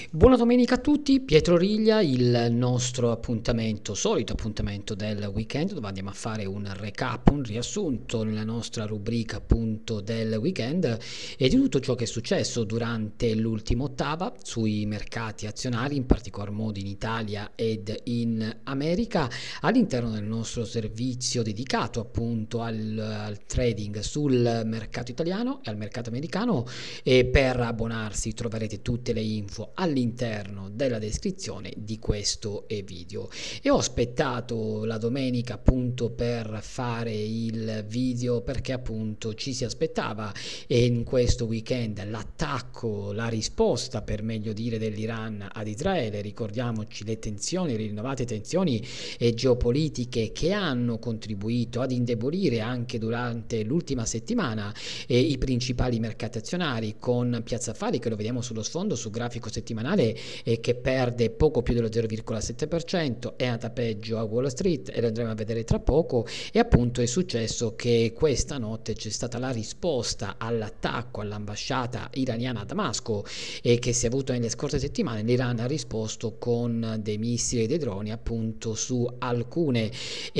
Buona domenica a tutti, Pietro Riglia, il nostro appuntamento, solito appuntamento del weekend, dove andiamo a fare un recap, un riassunto nella nostra rubrica appunto del weekend e di tutto ciò che è successo durante l'ultima ottava sui mercati azionari, in particolar modo in Italia ed in America, all'interno del nostro servizio dedicato appunto al trading sul mercato italiano e al mercato americano. E per abbonarsi troverete tutte le info all'interno della descrizione di questo video. E ho aspettato la domenica appunto per fare il video perché appunto ci si aspettava in questo weekend l'attacco, la risposta per meglio dire dell'Iran ad Israele. Ricordiamoci le tensioni, le rinnovate tensioni geopolitiche che hanno contribuito ad indebolire anche durante l'ultima settimana i principali mercati azionari, con Piazza Affari che lo vediamo sullo sfondo su grafico settimanale che perde poco più dello 0,7%, è andata peggio a Wall Street e lo andremo a vedere tra poco. E appunto è successo che questa notte c'è stata la risposta all'attacco all'ambasciata iraniana a Damasco che si è avuto nelle scorse settimane. L'Iran ha risposto con dei missili e dei droni appunto su alcune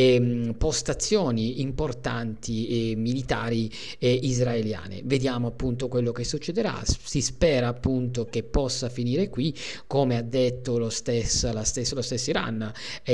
postazioni importanti militari israeliane. Vediamo appunto quello che succederà, si spera appunto che possa finire qui, come ha detto lo stesso Iran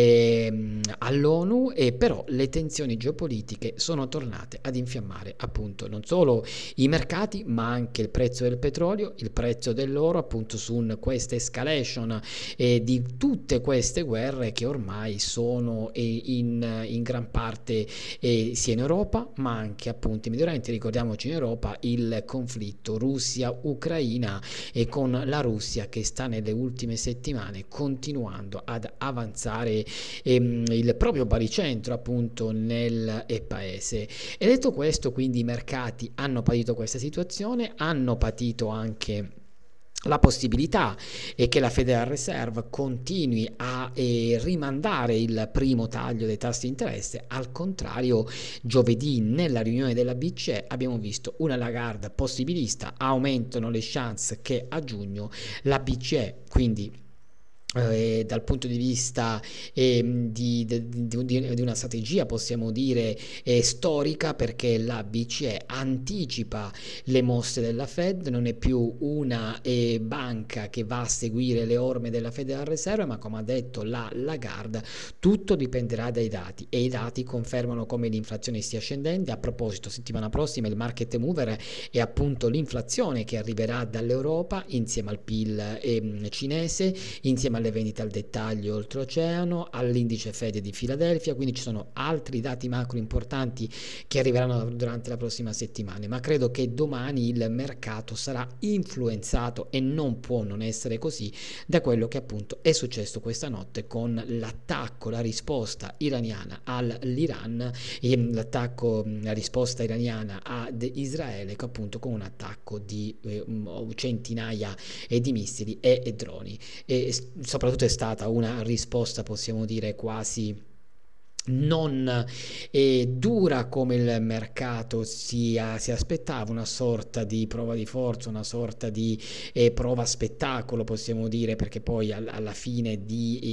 all'ONU, e però le tensioni geopolitiche sono tornate ad infiammare appunto non solo i mercati ma anche il prezzo del petrolio, il prezzo dell'oro, appunto su questa escalation di tutte queste guerre che ormai sono in gran parte sia in Europa ma anche appunto in Medio Oriente. Ricordiamoci in Europa il conflitto Russia-Ucraina e con la Russia che sta nelle ultime settimane continuando ad avanzare il proprio baricentro appunto nel paese. E detto questo, quindi i mercati hanno patito questa situazione, hanno patito anche la possibilità è che la Federal Reserve continui a rimandare il primo taglio dei tassi di interesse. Al contrario, giovedì nella riunione della BCE abbiamo visto una Lagarde possibilista, aumentano le chance che a giugno la BCE, quindi dal punto di vista di una strategia possiamo dire storica, perché la BCE anticipa le mosse della Fed, non è più una banca che va a seguire le orme della Federal Reserve, ma come ha detto la Lagarde tutto dipenderà dai dati, e i dati confermano come l'inflazione stia scendendo. A proposito, settimana prossima il market mover è appunto l'inflazione che arriverà dall'Europa insieme al PIL cinese, insieme alle vendite al dettaglio oltreoceano, all'indice Fed di Filadelfia. Quindi ci sono altri dati macro importanti che arriveranno durante la prossima settimana, ma credo che domani il mercato sarà influenzato, e non può non essere così, da quello che appunto è successo questa notte con l'attacco, la risposta iraniana all'Iran, l'attacco, la risposta iraniana ad Israele, che appunto con un attacco di centinaia di missili e droni. E soprattutto è stata una risposta, possiamo dire, quasi non dura come il mercato si aspettava, una sorta di prova di forza, una sorta di prova spettacolo, possiamo dire, perché poi alla fine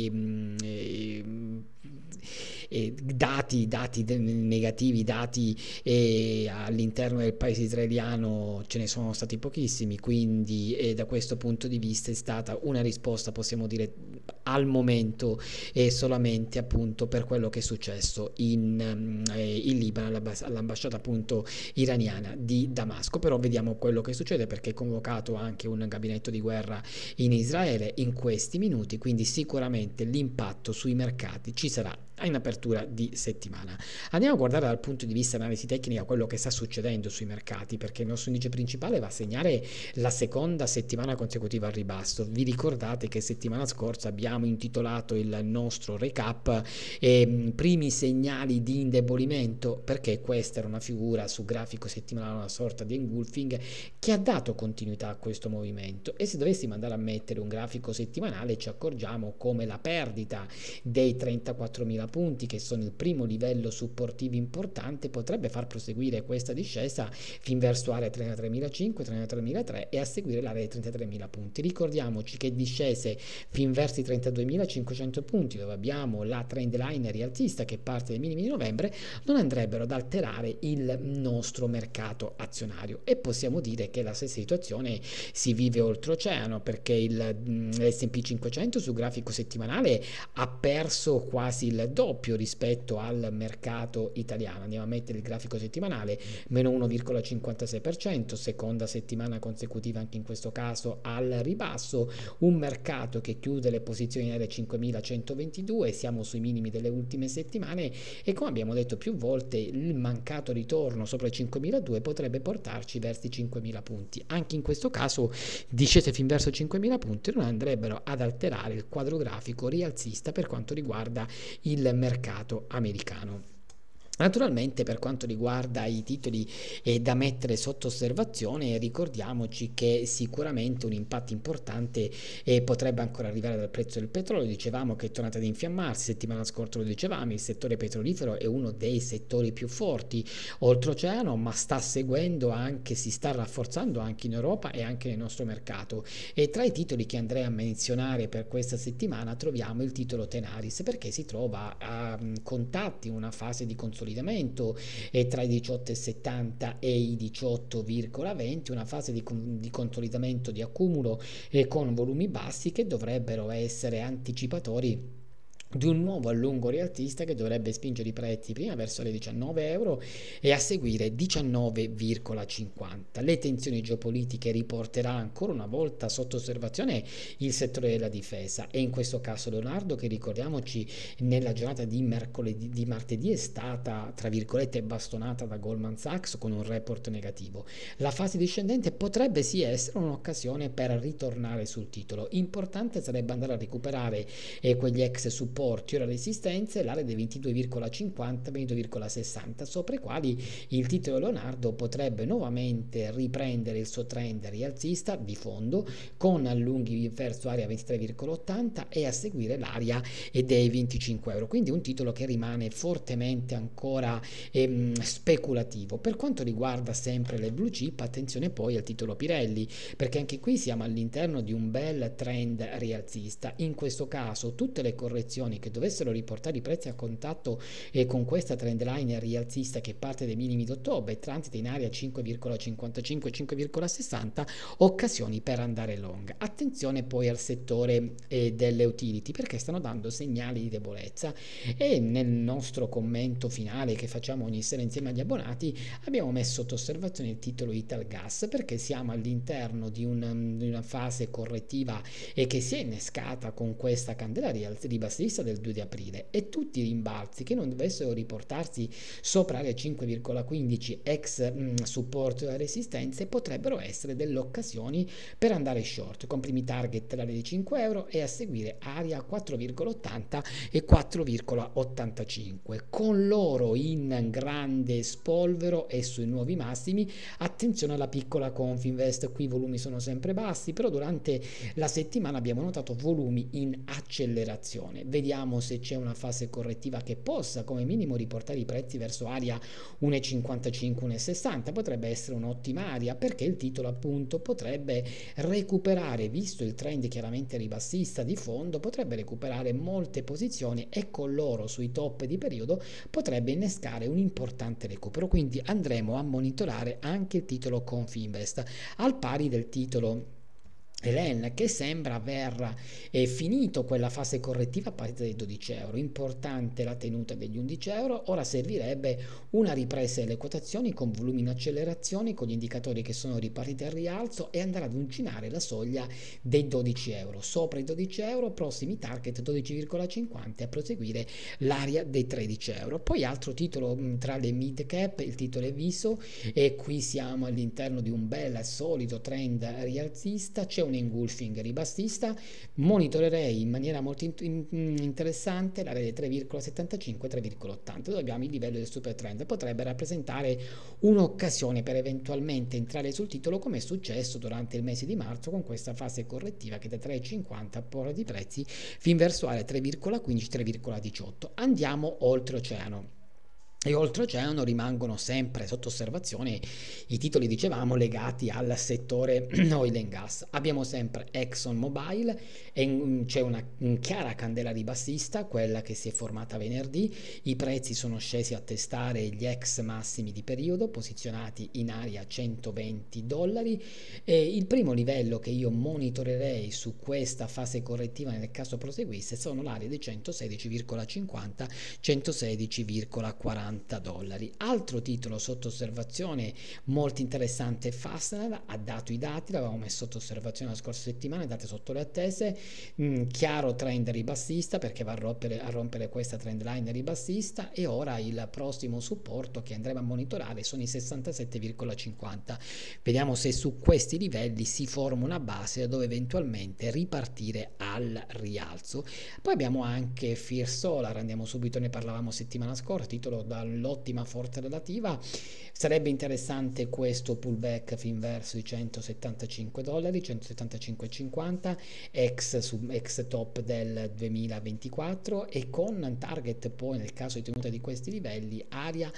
di dati negativi, dati all'interno del paese israeliano ce ne sono stati pochissimi. Quindi da questo punto di vista è stata una risposta, possiamo dire, al momento solamente appunto per quello che è successo in Libano all'ambasciata appunto iraniana di Damasco. Però vediamo quello che succede, perché è convocato anche un gabinetto di guerra in Israele in questi minuti, quindi sicuramente l'impatto sui mercati ci sarà in apertura di settimana. Andiamo a guardare dal punto di vista analisi tecnica quello che sta succedendo sui mercati, perché il nostro indice principale va a segnare la seconda settimana consecutiva al ribasso. Vi ricordate che settimana scorsa abbiamo abbiamo intitolato il nostro recap primi segnali di indebolimento, perché questa era una figura su grafico settimanale, una sorta di engulfing che ha dato continuità a questo movimento, e se dovessimo andare a mettere un grafico settimanale ci accorgiamo come la perdita dei 34.000 punti, che sono il primo livello supportivo importante, potrebbe far proseguire questa discesa fin verso area 33.500, 33.300 e a seguire l'area dei 33.000 punti. Ricordiamoci che discese fin verso i 32.500 punti, dove abbiamo la trend line rialzista che parte dai minimi di novembre, non andrebbero ad alterare il nostro mercato azionario, e possiamo dire che la stessa situazione si vive oltreoceano, perché l'S&P 500 su grafico settimanale ha perso quasi il doppio rispetto al mercato italiano. Andiamo a mettere il grafico settimanale, meno 1,56%, seconda settimana consecutiva anche in questo caso al ribasso, un mercato che chiude le posizioni in area 5.122, siamo sui minimi delle ultime settimane, e come abbiamo detto più volte il mancato ritorno sopra i 5.200 potrebbe portarci verso i 5.000 punti. Anche in questo caso discese fin verso 5.000 punti non andrebbero ad alterare il quadro grafico rialzista per quanto riguarda il mercato americano. Naturalmente, per quanto riguarda i titoli da mettere sotto osservazione, ricordiamoci che sicuramente un impatto importante potrebbe ancora arrivare dal prezzo del petrolio. Dicevamo che è tornata ad infiammarsi, settimana scorsa lo dicevamo, il settore petrolifero è uno dei settori più forti oltreoceano, ma sta seguendo anche, si sta rafforzando anche in Europa e anche nel nostro mercato. E tra i titoli che andrei a menzionare per questa settimana troviamo il titolo Tenaris, perché si trova a contatti in una fase di consolidamento tra i 18,70 e i 18,20, una fase di consolidamento di accumulo con volumi bassi che dovrebbero essere anticipatori di un nuovo allungo rialzista che dovrebbe spingere i prezzi prima verso le 19 euro e a seguire 19,50. Le tensioni geopolitiche riporterà ancora una volta sotto osservazione il settore della difesa, e in questo caso Leonardo, che ricordiamoci nella giornata di martedì è stata tra virgolette bastonata da Goldman Sachs con un report negativo. La fase discendente potrebbe sì essere un'occasione per ritornare sul titolo. Importante sarebbe andare a recuperare quegli ex supporti, ora resistenze, l'area dei 22,50, 22,60, sopra i quali il titolo Leonardo potrebbe nuovamente riprendere il suo trend rialzista di fondo con allunghi verso area 23,80 e a seguire l'area dei 25 euro. Quindi un titolo che rimane fortemente ancora speculativo. Per quanto riguarda sempre le blue chip, attenzione poi al titolo Pirelli, perché anche qui siamo all'interno di un bel trend rialzista. In questo caso tutte le correzioni che dovessero riportare i prezzi a contatto con questa trend line rialzista che parte dai minimi d'ottobre, transita in area 5,55-5,60, occasioni per andare long. Attenzione poi al settore delle utility, perché stanno dando segnali di debolezza, e nel nostro commento finale che facciamo ogni sera insieme agli abbonati abbiamo messo sotto osservazione il titolo Italgas, perché siamo all'interno di una fase correttiva e che si è innescata con questa candela ribassista del 2 di aprile, e tutti i rimbalzi che non dovessero riportarsi sopra le 5,15 ex supporto e resistenze potrebbero essere delle occasioni per andare short, con primi target l'area di 5 euro e a seguire area 4,80 e 4,85. Con l'oro in grande spolvero e sui nuovi massimi, attenzione alla piccola Confinvest, qui i volumi sono sempre bassi, però durante la settimana abbiamo notato volumi in accelerazione. Vediamo se c'è una fase correttiva che possa come minimo riportare i prezzi verso area 1,55, 1,60. Potrebbe essere un'ottima area, perché il titolo appunto potrebbe recuperare, visto il trend chiaramente ribassista di fondo, potrebbe recuperare molte posizioni, e con l'oro sui top di periodo potrebbe innescare un importante recupero. Quindi andremo a monitorare anche il titolo Confinvest, al pari del titolo Elen, che sembra aver finito quella fase correttiva a partita dei 12 euro. Importante la tenuta degli 11 euro. Ora servirebbe una ripresa delle quotazioni con volumi in accelerazione, con gli indicatori che sono ripartiti al rialzo, e andare ad uncinare la soglia dei 12 euro. Sopra i 12 euro, prossimi target 12,50 e a proseguire l'area dei 13 euro. Poi altro titolo tra le mid cap, il titolo è Viso, e qui siamo all'interno di un bel solido trend rialzista. C'è con engulfing ribassista, monitorerei in maniera molto interessante l'area dei 3,75-3,80, dove abbiamo il livello del super trend. Potrebbe rappresentare un'occasione per eventualmente entrare sul titolo, come è successo durante il mese di marzo con questa fase correttiva che da 3,50 porta di prezzi fin verso area 3,15-3,18. Andiamo oltreoceano. E oltreoceano rimangono sempre sotto osservazione i titoli, dicevamo, legati al settore oil and gas. Abbiamo sempre ExxonMobil e c'è una chiara candela ribassista, quella che si è formata venerdì. I prezzi sono scesi a testare gli ex massimi di periodo, posizionati in area $120. E il primo livello che io monitorerei su questa fase correttiva, nel caso proseguisse, sono l'area dei 116,50, 116,40 $. Altro titolo sotto osservazione molto interessante, Fastned, ha dato i dati, l'avevamo messo sotto osservazione la scorsa settimana, date sotto le attese, chiaro trend ribassista perché va a rompere questa trend line ribassista, e ora il prossimo supporto che andremo a monitorare sono i 67,50. Vediamo se su questi livelli si forma una base da dove eventualmente ripartire al rialzo. Poi abbiamo anche Fear Solar, andiamo subito, ne parlavamo settimana scorsa, titolo dall'ottima forza relativa. Sarebbe interessante questo pullback fin verso i $175, 175,50 ex top del 2024, e con target poi, nel caso di tenuta di questi livelli, area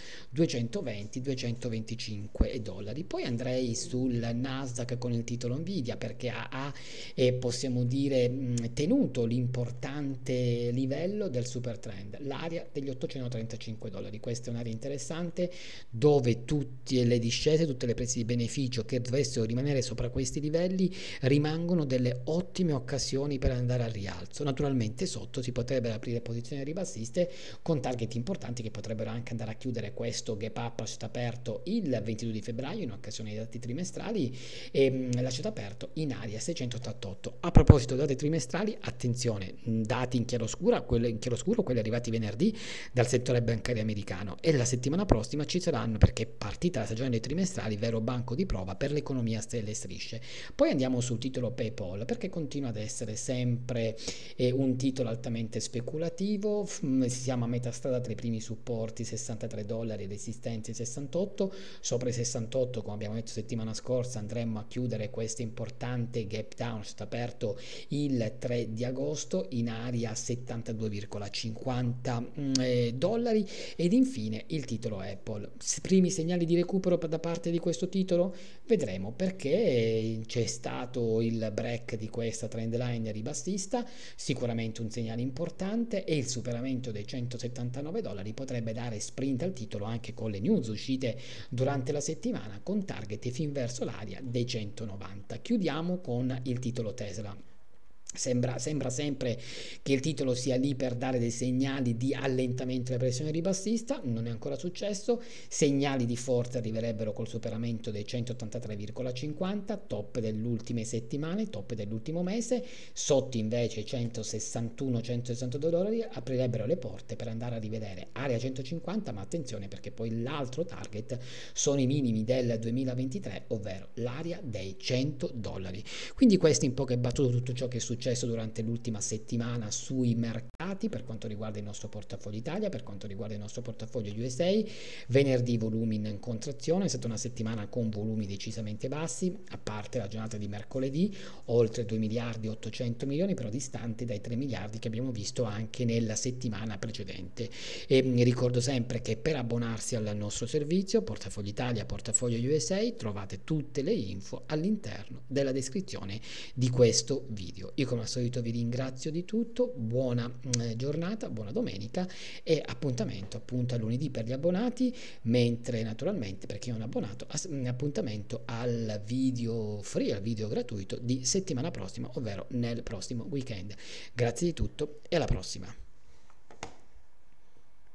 $220-225. Poi andrei sul Nasdaq con il titolo Nvidia, perché ha possiamo dire tenuto l'importante livello del super trend, l'area degli $835. Questa è un'area interessante dove tutte le discese, tutte le prese di beneficio che dovessero rimanere sopra questi livelli rimangono delle ottime occasioni per andare al rialzo. Naturalmente sotto si potrebbero aprire posizioni ribassiste con target importanti che potrebbero anche andare a chiudere questo gap up lasciato aperto il 22 di febbraio in occasione dei dati trimestrali, e lasciato aperto in area 688. A proposito dei dati trimestrali, attenzione, dati in chiaroscuro, quelli arrivati venerdì dal settore bancario americano, e la settimana prossima ci saranno, perché è partita la stagione dei trimestrali, vero banco di prova per l'economia stelle e strisce. Poi andiamo sul titolo PayPal, perché continua ad essere sempre un titolo altamente speculativo. Siamo a metà strada tra i primi supporti $63, resistenze 68, sopra i 68, come abbiamo detto settimana scorsa, andremmo a chiudere questo importante gap down, stato aperto il 3 di agosto in area $72,50, ed infine il titolo Apple. Primi segnali di recupero da parte di questo titolo? Vedremo, perché c'è stato il break di questa trend line ribassista, sicuramente un segnale importante, e il superamento dei $179 potrebbe dare sprint al titolo anche con le news uscite durante la settimana, con target fin verso l'area dei 190. Chiudiamo con il titolo Tesla. Sembra sempre che il titolo sia lì per dare dei segnali di allentamento della pressione ribassista, non è ancora successo. Segnali di forza arriverebbero col superamento dei 183,50, top delle ultime settimane, top dell'ultimo mese. Sotto invece i $161-162 aprirebbero le porte per andare a rivedere area 150, ma attenzione, perché poi l'altro target sono i minimi del 2023, ovvero l'area dei $100. Quindi questo in poche battute tutto ciò che è successo durante l'ultima settimana sui mercati per quanto riguarda il nostro portafoglio Italia, per quanto riguarda il nostro portafoglio USA. Venerdì volumi in contrazione, è stata una settimana con volumi decisamente bassi, a parte la giornata di mercoledì, oltre 2.800.000.000, però distanti dai 3 miliardi che abbiamo visto anche nella settimana precedente. E ricordo sempre che per abbonarsi al nostro servizio Portafoglio Italia, Portafoglio USA, trovate tutte le info all'interno della descrizione di questo video. Io come al solito vi ringrazio di tutto, buona giornata, buona domenica, e appuntamento appunto a lunedì per gli abbonati, mentre naturalmente per chi non è abbonato appuntamento al video free, al video gratuito di settimana prossima, ovvero nel prossimo weekend. Grazie di tutto e alla prossima.